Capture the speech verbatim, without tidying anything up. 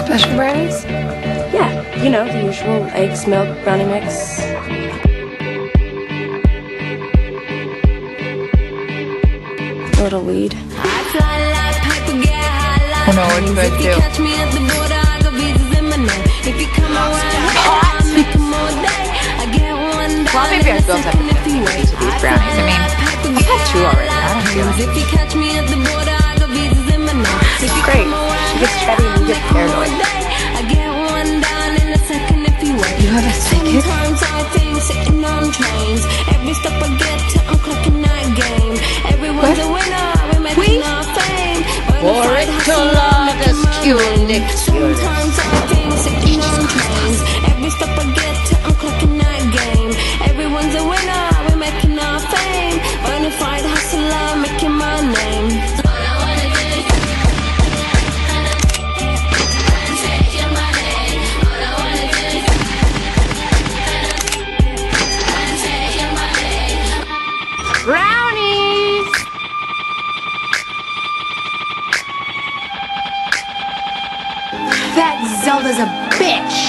Special brownies? Yeah, you know, the usual eggs, milk, brownie mix. A little weed. Oh no, what do you guys do? Well, maybe I still have to fifty piece of these brownies. I mean, I've had two already. I don't feel it. It's great. She gets chatty and you get paranoid. You have a psychic? What? We? For it to love is cute. Every step I get to, I'm clocking that game. Everyone's a winner, we're making our fame. Bonafide hustler, making my name. All I wanna do is take your money. All I wanna do is take your money. Brownies! That Zelda's a bitch!